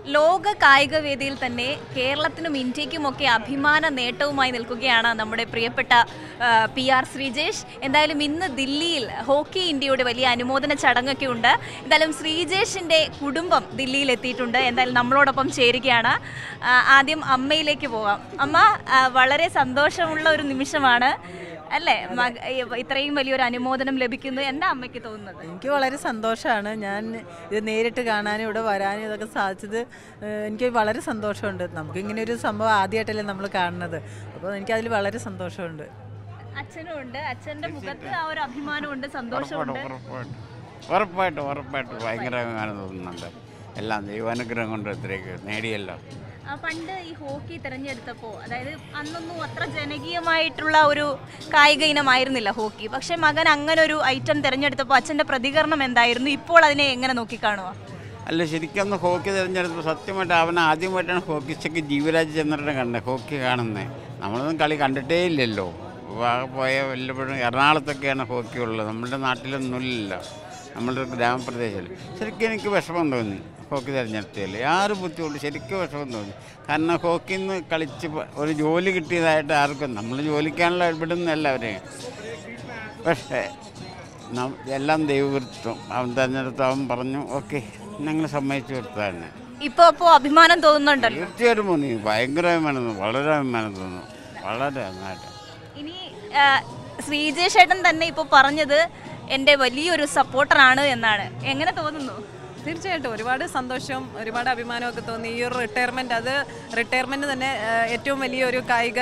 ലോക കായിക വേദിയിൽ തന്നെ കേരളത്തിനും ഇന്ത്യക്കുമൊക്കെ അഭിമാന നേട്ടവുമായി നിൽക്കുകയാണ് നമ്മുടെ പ്രിയപ്പെട്ട PR ശ്രീജേഷ്. എന്തായാലും ഇന്ന് ദില്ലിയിൽ ഹോക്കി ഇന്ത്യയുടെ വലിയ അനുമോദന ചടങ്ങൊക്കെ ഉണ്ട്. എന്തായാലും ശ്രീജേഷിൻ്റെ കുടുംബം ദില്ലിയിൽ എത്തിയിട്ടുണ്ട്. എന്തായാലും നമ്മളോടൊപ്പം ചേരുകയാണ്. ആദ്യം അമ്മയിലേക്ക് പോകാം. അമ്മ, വളരെ സന്തോഷമുള്ള ഒരു നിമിഷമാണ് അല്ലേ? ഇത്രയും വലിയൊരു അനുമോദനം ലഭിക്കുന്നു. എന്താ അമ്മയ്ക്ക് തോന്നുന്നത്? എനിക്ക് വളരെ സന്തോഷമാണ്. ഞാൻ ഇത് നേരിട്ട് കാണാനും ഇവിടെ വരാനും ഇതൊക്കെ സാധിച്ചത് എനിക്ക് വളരെ സന്തോഷമുണ്ട്. നമുക്കിങ്ങനെ ഒരു സംഭവം ആദ്യമായിട്ടല്ലേ നമ്മൾ കാണുന്നത്. അപ്പോൾ എനിക്കതിൽ വളരെ സന്തോഷമുണ്ട്. അച്ഛനും ഉണ്ട്. അച്ഛൻ്റെ മുഖത്ത് ആ ഒരു അഭിമാനമുണ്ട്, സന്തോഷമുണ്ട്. ഉറപ്പായിട്ടും ഭയങ്കര അഭിമാനം തോന്നുന്നുണ്ട്. എല്ലാം ദൈവാനുഗ്രഹം കൊണ്ട് ഇത്രയൊക്കെ നേടിയല്ലോ. പണ്ട് ഈ ഹോക്കി തിരഞ്ഞെടുത്തപ്പോൾ, അതായത് അന്നൊന്നും അത്ര ജനകീയമായിട്ടുള്ള ഒരു കായിക ഇനമായിരുന്നില്ല ഹോക്കി. പക്ഷെ മകൻ അങ്ങനെ ഒരു ഐറ്റം തിരഞ്ഞെടുത്തപ്പോൾ അച്ഛൻ്റെ പ്രതികരണം എന്തായിരുന്നു? ഇപ്പോൾ അതിനെ എങ്ങനെ നോക്കിക്കാണുക? അല്ല, ശരിക്കും അന്ന് ഹോക്കി തിരഞ്ഞെടുത്തപ്പോൾ സത്യമായിട്ട് അവൻ ആദ്യമായിട്ടാണ് ഹോക്കിസ്റ്റൊക്കെ ജീവരാജ് ചന്ദ്രനെ കണ്ടത്, ഹോക്കി കാണുന്നത്. നമ്മളൊന്നും കളി കണ്ടിട്ടേ ഇല്ലല്ലോ. പോയ വല്ലപ്പോഴും എറണാകുളത്തൊക്കെയാണ് ഹോക്കി ഉള്ളത്, നമ്മളുടെ നാട്ടിലൊന്നുമില്ല, നമ്മളുടെ ഗ്രാമപ്രദേശത്തിൽ. ശരിക്കും എനിക്ക് വിഷമം തോന്നി ഹോക്കി തിരഞ്ഞെടുത്തതിൽ. ആരും ബുദ്ധിമുട്ട് ശരിക്കും വിഷമം തോന്നി. കാരണം ഹോക്കിയിൽ നിന്ന് കളിച്ച് ഒരു ജോലി കിട്ടിയതായിട്ട് ആർക്കും, നമ്മൾ ജോലിക്കാനുള്ള ഇവിടുന്നല്ല അവരെയും. പക്ഷേ എല്ലാം ദൈവകൃത്വം. അവൻ തിരഞ്ഞെടുത്ത് അവൻ പറഞ്ഞു ഓക്കെ, ഞങ്ങൾ സമ്മതിച്ചു കൊടുത്തതാണ്. ഇപ്പോൾ അഭിമാനം തോന്നുന്നുണ്ടല്ലോ? തീർച്ചയായിട്ടും തോന്നി, ഭയങ്കര അഭിമാനം തോന്നുന്നു, വളരെ അഭിമാനം തോന്നുന്നു, വളരെ നന്നായിട്ട്. ഇനി ശ്രീജേഷ് ഏട്ടൻ തന്നെ ഇപ്പോൾ പറഞ്ഞത് എൻ്റെ വലിയൊരു സപ്പോർട്ടറാണ് എന്നാണ്. എങ്ങനെ തോന്നുന്നു? തീർച്ചയായിട്ടും ഒരുപാട് സന്തോഷം, ഒരുപാട് അഭിമാനമൊക്കെ തോന്നി. ഈ ഒരു റിട്ടയർമെൻറ്റ് തന്നെ ഏറ്റവും വലിയൊരു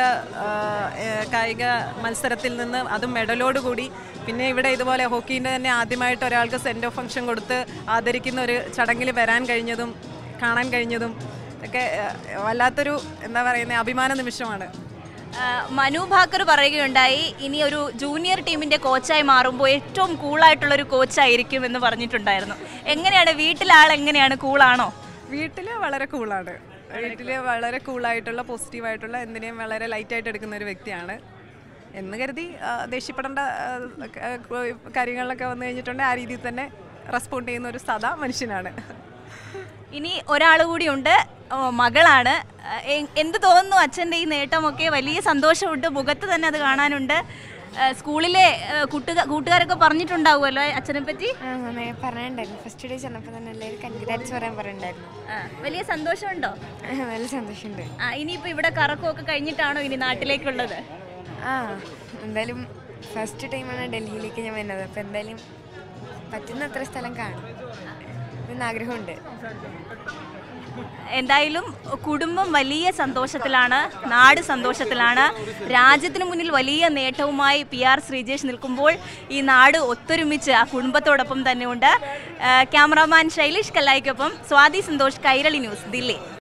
കായിക മത്സരത്തിൽ നിന്ന്, അതും മെഡലോടുകൂടി, പിന്നെ ഇവിടെ ഇതുപോലെ ഹോക്കീൻ്റെ തന്നെ ആദ്യമായിട്ട് ഒരാൾക്ക് സെൻഡ് ഓഫ് ഫംഗ്ഷൻ കൊടുത്ത് ആദരിക്കുന്ന ഒരു ചടങ്ങിൽ വരാൻ കഴിഞ്ഞതും കാണാൻ കഴിഞ്ഞതും ഒക്കെ വല്ലാത്തൊരു എന്താ പറയുന്നത് അഭിമാന നിമിഷമാണ്. മനു ഭാക്കർ പറയുകയുണ്ടായി, ഇനി ഒരു ജൂനിയർ ടീമിൻ്റെ കോച്ചായി മാറുമ്പോൾ ഏറ്റവും കൂളായിട്ടുള്ളൊരു കോച്ചായിരിക്കും എന്ന് പറഞ്ഞിട്ടുണ്ടായിരുന്നു. എങ്ങനെയാണ് വീട്ടിലാൾ? എങ്ങനെയാണ്, കൂളാണോ? വീട്ടിൽ വളരെ കൂളാണ്. വീട്ടിൽ വളരെ കൂളായിട്ടുള്ള പോസിറ്റീവായിട്ടുള്ള എന്തിനേയും വളരെ ലൈറ്റായിട്ട് എടുക്കുന്ന ഒരു വ്യക്തിയാണ് എന്ന് കരുതി ദേഷ്യപ്പെടേണ്ട കാര്യങ്ങളിലൊക്കെ വന്നു കഴിഞ്ഞിട്ടുണ്ടെങ്കിൽ ആ രീതിയിൽ തന്നെ റെസ്പോണ്ട് ചെയ്യുന്ന ഒരു സാധാ മനുഷ്യനാണ്. ഇനി ഒരാൾ കൂടിയുണ്ട്, മകളാണ്. എന്ത് തോന്നുന്നു അച്ഛൻ്റെ ഈ നേട്ടമൊക്കെ? വലിയ സന്തോഷമുണ്ട്, മുഖത്ത് തന്നെ അത് കാണാനുണ്ട്. സ്കൂളിലെ കൂട്ടുകാരൊക്കെ പറഞ്ഞിട്ടുണ്ടാവുമല്ലോ അച്ഛനെ പറ്റി? പറഞ്ഞിട്ടുണ്ടായിരുന്നു. ഫസ്റ്റ് ഡേ ചെന്നപ്പോൾ തന്നെ എല്ലാവരും കൺഗ്രാറ്റ്സ് പറയാൻ പറഞ്ഞിട്ടുണ്ടായിരുന്നു. വലിയ സന്തോഷമുണ്ടോ? നല്ല സന്തോഷമുണ്ട്. ഇനിയിപ്പോൾ ഇവിടെ കറക്കമൊക്കെ കഴിഞ്ഞിട്ടാണോ ഇനി നാട്ടിലേക്കുള്ളത്? എന്തായാലും ഫസ്റ്റ് ടൈമാണ് ഡൽഹിയിലേക്ക് ഞാൻ വരുന്നത്. അപ്പോൾ എന്തായാലും പറ്റുന്നത്ര സ്ഥലം കാണും എന്ന് ആഗ്രഹമുണ്ട്. എന്തായാലും കുടുംബം വലിയ സന്തോഷത്തിലാണ്, നാട് സന്തോഷത്തിലാണ്. രാജ്യത്തിന് മുന്നിൽ വലിയ നേട്ടവുമായി PR ശ്രീജേഷ് നിൽക്കുമ്പോൾ ഈ നാട് ഒത്തൊരുമിച്ച് ആ കുടുംബത്തോടൊപ്പം തന്നെയുണ്ട്. ക്യാമറാമാൻ ശൈലേഷ് കല്ലായിക്കൊപ്പം സ്വാതി സന്തോഷ്, കൈരളി ന്യൂസ്, ദില്ലി.